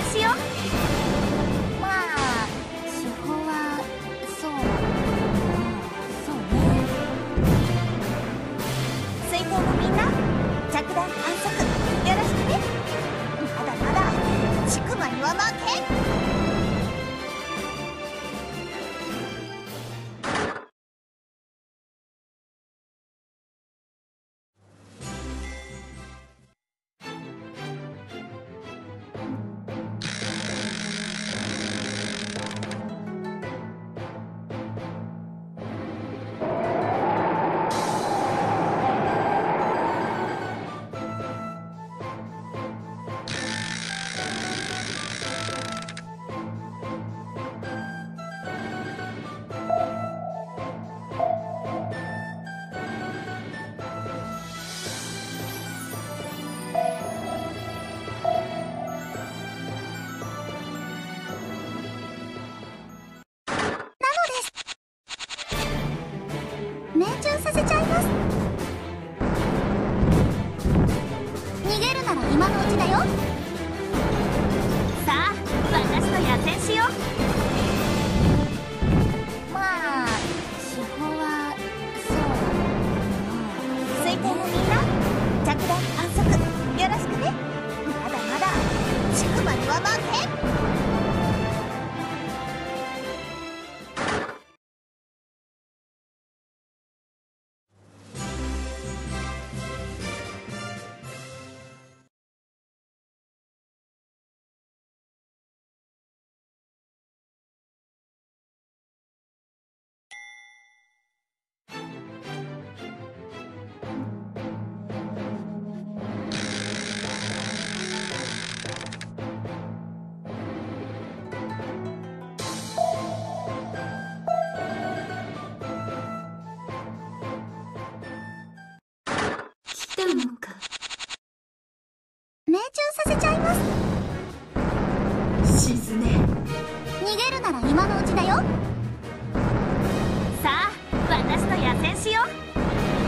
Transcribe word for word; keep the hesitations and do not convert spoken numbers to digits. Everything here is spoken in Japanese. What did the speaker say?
しよう。 まあ手法はそうそうね。水星のみんな、着弾観測よろしくね。まだまだちくまには負けん。命中させちゃいます。逃げるなら今のうちだよ。 さあ私と野戦しよう。 まあ手法はそう水星のみんな、着弾観測よろしくね。まだまだちくまには負けん。 来たのか。 命中させちゃいます。 沈め。 逃げるなら今のうちだよ。 さあ私と野戦しよう。